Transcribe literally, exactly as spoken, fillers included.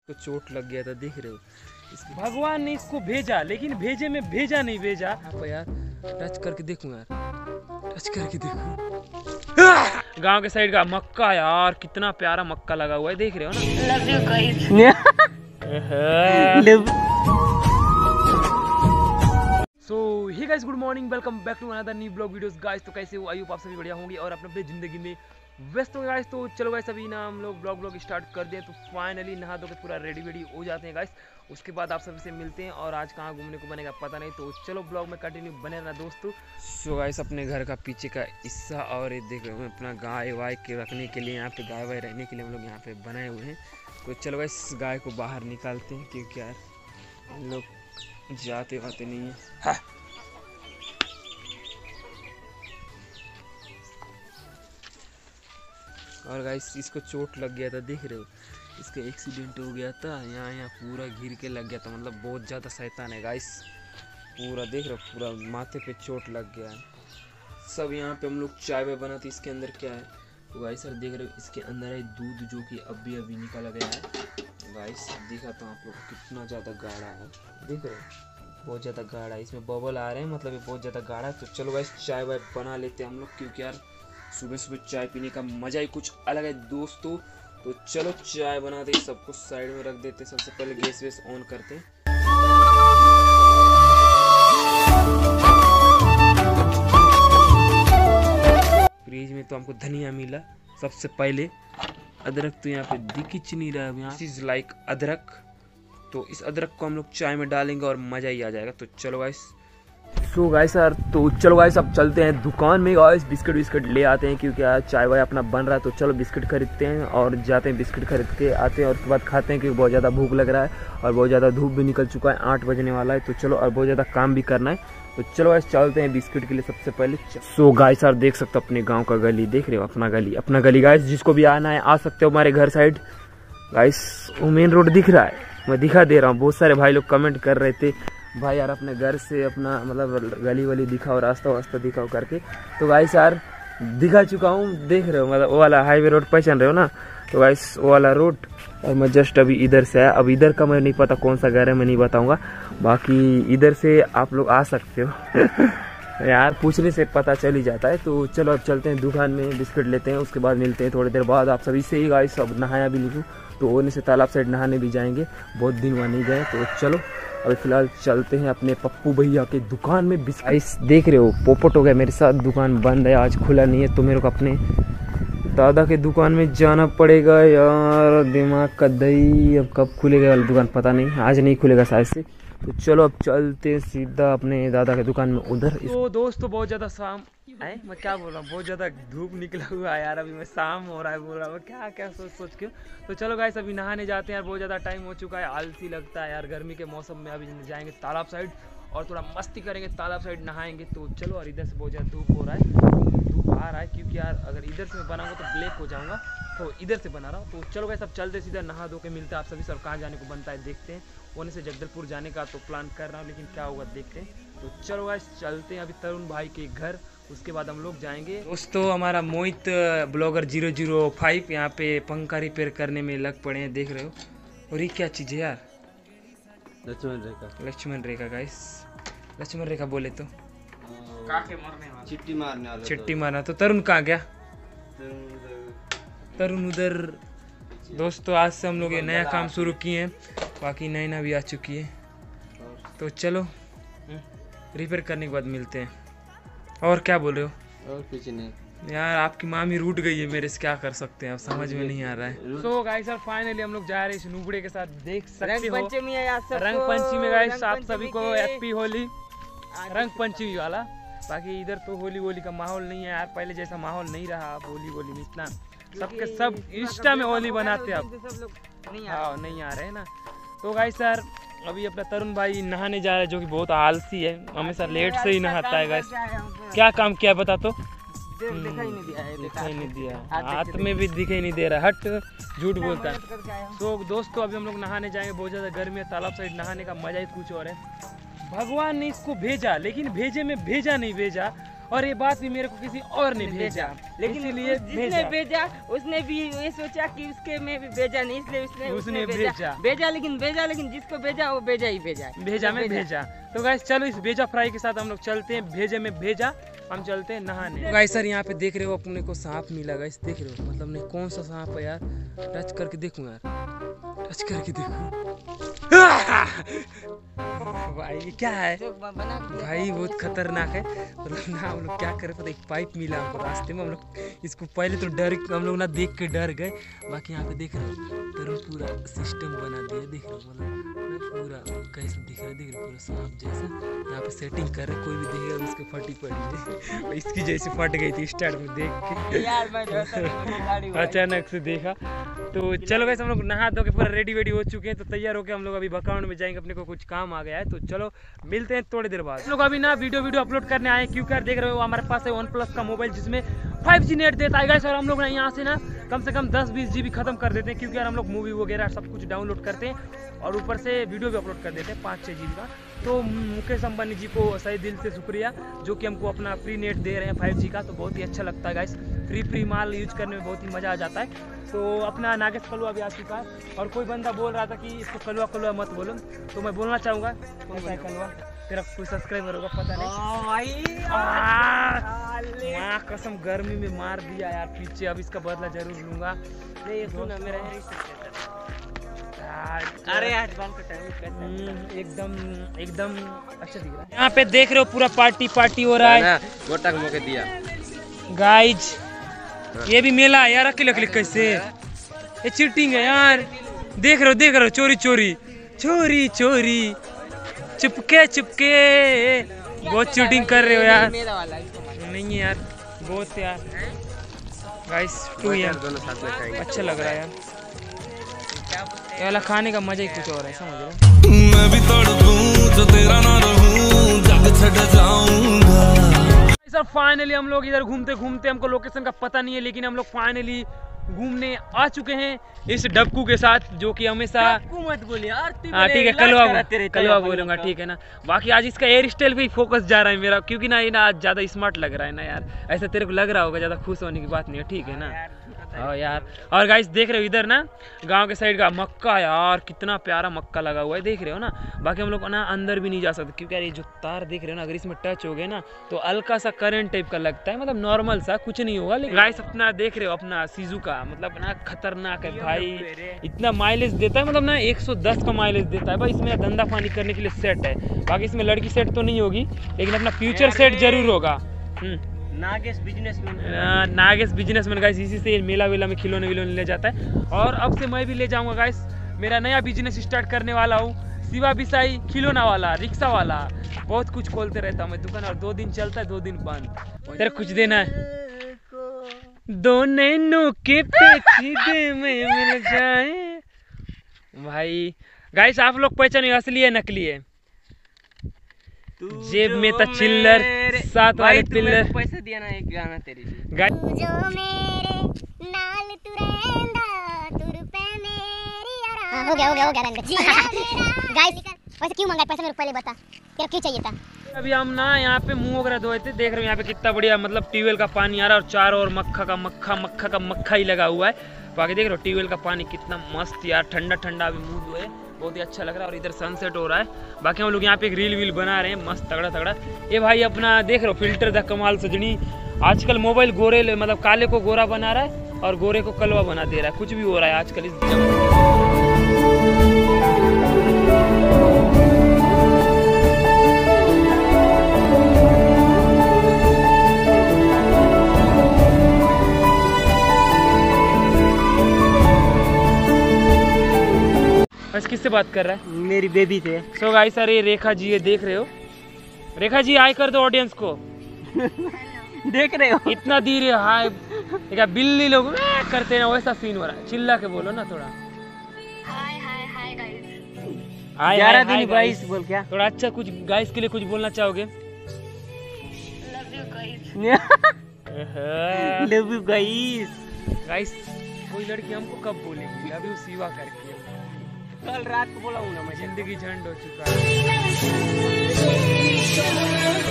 तो चोट लग गया था, देख रहे हो। भगवान ने इसको भेजा लेकिन भेजे में भेजा नहीं भेजा। यार टच करके देखूं, यार टच करके देखूं। गांव के साइड का मक्का, यार कितना प्यारा मक्का लगा हुआ है, देख रहे हो ना। Love you guys. So hi guys, good morning, welcome back to another new blog videos guys. तो कैसे हो, आई होप आप सभी बढ़िया होंगे और अपने अपने जिंदगी में व्यस्त हो गाइस। तो चलो गाइस, अभी ना हम लोग ब्लॉग ब्लॉग स्टार्ट कर दें। तो फाइनली नहा धो के पूरा रेडी वेडी हो जाते हैं गाइस। उसके बाद आप सभी से मिलते हैं और आज कहाँ घूमने को बनेगा पता नहीं। तो चलो ब्लॉग में कंटिन्यू बने रहना दोस्तों। सो गाइस, अपने घर का पीछे का हिस्सा और ये देख रहे हो, अपना गाय वाय के रखने के लिए यहाँ पे गाय वाय रहने के लिए हम लोग यहाँ पे बनाए हुए हैं। तो चलो गाइस, गाय को बाहर निकालते हैं क्योंकि यार हम लोग जाते वाते नहीं है। हाँ। और गाइस, इसको चोट लग गया था, देख रहे हो। इसका एक्सीडेंट हो गया था, यहाँ यहाँ पूरा घिर के लग गया था, मतलब बहुत ज़्यादा शैतान है गाइस। पूरा देख रहे हो, पूरा माथे पे चोट लग गया है। सब यहाँ पे हम लोग चाय वाय बनाते। इसके अंदर क्या है तो गाइस सर देख रहे हो, इसके अंदर है दूध जो कि अभी अभी निकाला गया है गाइस। दिखाता हूँ आप लोग को, कितना ज़्यादा गाढ़ा है, देख रहे हो, बहुत ज़्यादा गाढ़ा है। इसमें बबल आ रहे हैं, मतलब ये बहुत ज़्यादा गाढ़ा है। तो चलो गाइस, चाय वाय बना लेते हैं हम लोग, क्योंकि यार सुबह सुबह चाय पीने का मज़ा ही कुछ अलग है दोस्तों। तो चलो चाय बनाते हैं, सब कुछ साइड में रख देते हैं। सबसे पहले गैस वैस ऑन करते हैं। फ्रिज में तो हमको धनिया मिला सबसे पहले, अदरक तो यहाँ पे दिख नहीं रहा है, यहाँ इज लाइक अदरक। तो इस अदरक को हम लोग चाय में डालेंगे और मज़ा ही आ जाएगा। तो चलो गाइस, सो गाइस सर तो चलो गाइस, अब चलते हैं दुकान में गाइस, बिस्किट विस्किट ले आते हैं क्योंकि यार चाय वाय अपना बन रहा है। तो चलो बिस्किट खरीदते हैं और जाते हैं, बिस्किट खरीद के आते हैं और उसके बाद खाते हैं क्योंकि बहुत ज़्यादा भूख लग रहा है और बहुत ज़्यादा धूप भी निकल चुका है, आठ बजने वाला है। तो चलो, और बहुत ज़्यादा काम भी करना है। तो चलो गाइस, चलते हैं बिस्किट के लिए सबसे पहले। सो गाइस सर देख सकते हो अपने गाँव का गली, देख रहे हो, अपना गली अपना गली गाइस। जिसको भी आना है आ सकते हो हमारे घर साइड गाइस। वो मेन रोड दिख रहा है, मैं दिखा दे रहा हूँ। बहुत सारे भाई लोग कमेंट कर रहे थे, भाई यार अपने घर से अपना मतलब गली वली दिखाओ, रास्ता वास्ता दिखाओ करके। तो गाइस यार दिखा चुका हूँ, देख रहे हो, मतलब वो वाला हाईवे रोड पहचान रहे हो ना। तो गाइस वो वाला रोड, और मैं जस्ट अभी इधर से आया। अब इधर का मैं नहीं पता कौन सा घर है, मैं नहीं बताऊंगा, बाकी इधर से आप लोग आ सकते हो। यार पूछने से पता चल ही जाता है। तो चलो अब चलते हैं दुकान में, बिस्किट लेते हैं, उसके बाद मिलते हैं थोड़ी देर बाद आप सभी से ही गाइस। अब नहाया भी नहीं हूँ, तो होने से तालाब साइड नहाने भी जाएंगे, बहुत दिन वहाँ नहीं गए। तो चलो अभी फिलहाल चलते हैं अपने पप्पू भैया के दुकान में। बिस्किट देख रहे हो, पोपट हो गया मेरे साथ, दुकान बंद है आज, खुला नहीं है। तो मेरे को अपने दादा के दुकान में जाना पड़ेगा यार, दिमाग का दही। अब कब खुलेगा वाला दुकान पता नहीं, आज नहीं खुलेगा शायद से। तो चलो अब चलते सीधा अपने दादा के दुकान में उधर। तो दोस्तों बहुत ज़्यादा शाम है, मैं क्या बोल रहा हूँ, बहुत ज़्यादा धूप निकला हुआ है यार। अभी मैं शाम हो रहा है बोल रहा हूँ, क्या क्या सोच सोच के। तो चलो गाइस, अभी नहाने जाते हैं यार, बहुत ज़्यादा टाइम हो चुका है, आलसी लगता है यार गर्मी के मौसम में। अभी जाएंगे तालाब साइड और थोड़ा मस्ती करेंगे, तालाब साइड नहाएंगे। तो चलो, और इधर से बहुत ज़्यादा धूप हो रहा है, धूप आ रहा है क्योंकि यार अगर इधर से मैं बनाऊँगा तो ब्लैक हो जाऊँगा, तो इधर से बना रहा हूँ। तो चलो गाइस, अब चलते सीधा नहा धो के मिलते हैं आप सभी से। और कहाँ जाने को बनता है देखते हैं, होने से जगदलपुर जाने का तो प्लान कर रहा हूँ, लेकिन क्या होगा देखते हैं। तो चलो गाइस, चलते हैं अभी तरुण भाई के घर, उसके बाद हम लोग जाएंगे। दोस्तों हमारा Mohit blogger zero zero five यहाँ पे पंखा रिपेयर करने में लग पड़े हैं, देख रहे हो। और ये क्या चीज़ है यार, लक्ष्मण रेखा। लक्ष्मण रेखा गाइस, लक्ष्मण रेखा बोले तो काके मारने वाला, चिट्टी मारने वाला, चिट्टी मारना। तो तरुण कहाँ गया, तरुण उधर। दोस्तों आज से हम लोग ये नया काम शुरू किए हैं, बाकी नैना भी आ चुकी है। तो चलो रिपेयर करने के बाद मिलते हैं। और क्या बोल रहे हो? और कुछ नहीं यार, आपकी मामी रूठ गई है मेरे से, क्या कर सकते हैं, अब समझ में नहीं आ रहा है। तो गाइस सर फाइनली हम लोग जा रहे हैं इस नुबड़े के साथ, देख सकते हो। रंग पंचमी है यार, रंग पंचमी गाइस, आप सभी को हैप्पी होली, रंग पंचमी वाला। बाकी इधर तो होली वोली का माहौल नहीं है यार, पहले जैसा माहौल नहीं रहा। अब होली वोली में इतना सबके सब इंस्टा में होली बनाते हैं, अब हाँ नहीं आ रहे हैं ना। तो गाइस सर अभी अपना तरुण भाई नहाने जा रहा है, जो कि बहुत आलसी है, हमेशा लेट से ही नहाता है गाइस। क्या काम किया बता तो? दिखाई नहीं दिया है, दिखाई नहीं दिया, हाथ में भी दिखाई नहीं दे रहा, हट झूठ बोलता है। तो दोस्तों अभी हम लोग नहाने जाएंगे, बहुत ज़्यादा गर्मी है, तालाब साइड नहाने का मज़ा ही कुछ और है। भगवान ने इसको भेजा लेकिन भेजे में भेजा नहीं भेजा, और ये बात भी मेरे को किसी और ने भेजा, लेकिन इसीलिए जिसने भेजा उसने भी ये सोचा कि उसके में भी भेजा नहीं, इसलिए उसने उसने भेजा भेजा। भेजा लेकिन भेजा लेकिन जिसको भेजा वो भेजा ही भेजा भेजा में भेजा। तो गाइस चलो इस भेजा फ्राई के साथ हम लोग चलते हैं, भेजे में भेजा हम चलते हैं नहाने। गाइस सर यहाँ पे देख रहे हो अपने को सांप मिला, गाइस देख रहे हो, मतलब नहीं कौन सा सांप है यार, टच करके देखूं यार, टच करके देखूं। भाई ये क्या है भाई, बहुत खतरनाक है। मतलब ना हम लोग क्या करें पता, एक पाइप मिला हमको रास्ते में, हम लोग इसको पहले तो डर हम लोग ना देख के डर गए। बाकी यहाँ पे देख रहे हो तरुण पूरा सिस्टम बना दिया, देख रहे हो मतलब पूरा कैसे दिख रहा है, देख रहे हो पूरा सांप जैसा यहाँ पे सेटिंग कर रहे, कोई भी देखेगा उसको फटी पड़ी है। इसकी जैसे फट गई थी स्टार्ट में देख के यार मैं अचानक से देखा। तो चलो गाइस हम लोग नहा धो के पूरा रेडी वेडी हो चुके हैं, तो तैयार होकर हम लोग अभी बकाउंड में जाएंगे, अपने को कुछ काम आ गया है। तो चलो मिलते हैं थोड़ी देर बाद। हम लोग अभी ना वीडियो वीडियो अपलोड करने आए, क्योंकि देख रहे हो हमारे पास है वन प्लस का मोबाइल जिसमें फाइव जी नेट देता है गाइस, और हम लोग ना यहाँ से ना कम से कम दस बीस जीबी खत्म कर देते हैं, क्योंकि यार हम लोग मूवी वगैरह सब कुछ डाउनलोड करते हैं और ऊपर से वीडियो भी अपलोड कर देते हैं पाँच छः जी बी का। तो मुकेश अंबानी जी को सही दिल से शुक्रिया जो कि हमको अपना फ्री नेट दे रहे हैं फाइव जी का, तो बहुत ही अच्छा लगता है गाइस। फ्री फ्री माल यूज करने में बहुत ही मज़ा आ जाता है। तो अपना नागेश कलवा भी आ चुका है, और कोई बंदा बोल रहा था कि इसको कलवा कलवा मत बोलो, तो मैं बोलना चाहूँगा कौन सा है कलवा, तेरा कोई सब्सक्राइबर होगा पता नहीं। माँ कसम गर्मी में मार दिया यार पीछे, अब इसका बदला जरूर लूंगा। नहीं सुना मेरा अरे यार एकदम एकदम अच्छा दिख रहा है। यहाँ पे देख रहे हो पूरा पार्टी पार्टी हो रहा है, गोटा को मौके दिया गाइज। ये भी मेला है यार, अकेले अकेले कैसे, ये चीटिंग है यार। देख रहे हो देख रहे हो चोरी चोरी चोरी चोरी चुपके चुपके, बहुत चीटिंग कर रहे हो यार। नहीं है यार बहुत यार गाइस टू यार दोनों साथ में खाएंगे, अच्छा लग रहा है यार, ये वाला खाने का मजा ही कुछ और है, समझ रहे हो। मैं भी तड़पूं जो तेरा ना रहूं, जग छड़ जाऊंगा। सर फाइनली हम लोग इधर घूमते घूमते, हमको लोकेशन का पता नहीं है, लेकिन हम लोग फाइनली घूमने आ चुके हैं इस डब्कू के साथ, जो कि हमेशा मत बोलिए यार, हाँ ठीक है कलवा कलवा बोलूंगा ठीक है ना। बाकी आज इसका हेयर स्टाइल पे ही फोकस जा रहा है मेरा, क्योंकि ना ये ना आज ज़्यादा स्मार्ट लग रहा है ना यार, ऐसा तेरे को लग रहा होगा, ज़्यादा खुश होने की बात नहीं है ठीक है ना। हाँ यार, और गाइस देख रहे हो इधर ना गांव के साइड का मक्का, यार कितना प्यारा मक्का लगा हुआ है, देख रहे हो ना। बाकी हम लोग ना अंदर भी नहीं जा सकते, क्योंकि यार ये जो तार देख रहे हो ना, अगर इसमें टच हो गए ना तो हल्का सा करंट टाइप का लगता है, मतलब नॉर्मल सा कुछ नहीं होगा। लेकिन गाइस अपना देख रहे हो अपना सीजू का, मतलब ना खतरनाक है भाई, इतना माइलेज देता है, मतलब ना एक सौ दस का माइलेज देता है भाई। इसमें धंधा पानी करने के लिए सेट है, बाकी इसमें लड़की सेट तो नहीं होगी, लेकिन अपना फ्यूचर सेट जरूर होगा। Nagesh businessman, Nagesh businessman guys, इसी से मेला वेला में खिलौने विलोने ले जाता है, और अब से मैं भी ले जाऊंगा गाइस, मेरा नया बिजनेस स्टार्ट करने वाला हूँ, शिवा बिसाई खिलौना वाला, रिक्शा वाला, बहुत कुछ खोलते रहता हूँ मैं दुकान, और दो दिन चलता है दो दिन बंद। तेरा कुछ देना है, दो नैनों के पेचीदे में मिल जाए भाई। गाइस आप लोग पहचाने असली है नकली है, जेब में था चिल्लर, साथ वाले पिल्लर। पैसे दिया ना एक गाना तेरे लिए। गाइस जो मेरे नाल तू रहंदा तुर पे मेरी आराम। हो गया हो गया हो गया गाइस, वैसे क्यों मंगाए पैसा, मेरे को पहले बता, तेरा क्यों चाहिए था। अभी हम ना यहाँ पे मुंह वगैरह धोए थे, देख रहे हो यहाँ पे कितना बढ़िया मतलब ट्यूबवेल का पानी आ रहा है, और चारों ओर मक्खा का मक्खा मक्खा का मक्खा ही लगा हुआ है। बाकी देख रहे हो ट्यूबवेल का पानी कितना मस्त यार, ठंडा ठंडा, अभी मुंह धोए बहुत ही अच्छा लग रहा है, और इधर सनसेट हो रहा है। बाकी हम लोग यहाँ पे एक रील वील बना रहे हैं मस्त तगड़ा तगड़ा। ये भाई अपना देख रहे हो फिल्टर द कमाल सजनी, आजकल मोबाइल गोरे मतलब काले को गोरा बना रहा है और गोरे को कलवा बना दे रहा है, कुछ भी हो रहा है आजकल इस बस। किससे बात कर रहा है? मेरी बेबी थे। सो गाइस अरे रेखा जी ये देख रहे हो, रेखा जी हाय कर दो ऑडियंस को। देख रहे हो इतना धीरे हाय, क्या बिल्ली लोग करते हैं ना वैसा सीन हो रहा है, चिल्ला के बोलो ना थोड़ा। हाय हाय हाय गाइस, हाय ग्यारह दिन बाईस बोल क्या, थोड़ा अच्छा कुछ गाइस के लिए कुछ बोलना चाहोगे? Love you guys, love you guys. Guys कोई लड़की हमको कब बोलेगी लव यू शिवा करके? कल रात को बोला हूँ ना मैं, जिंदगी झंड हो चुका है।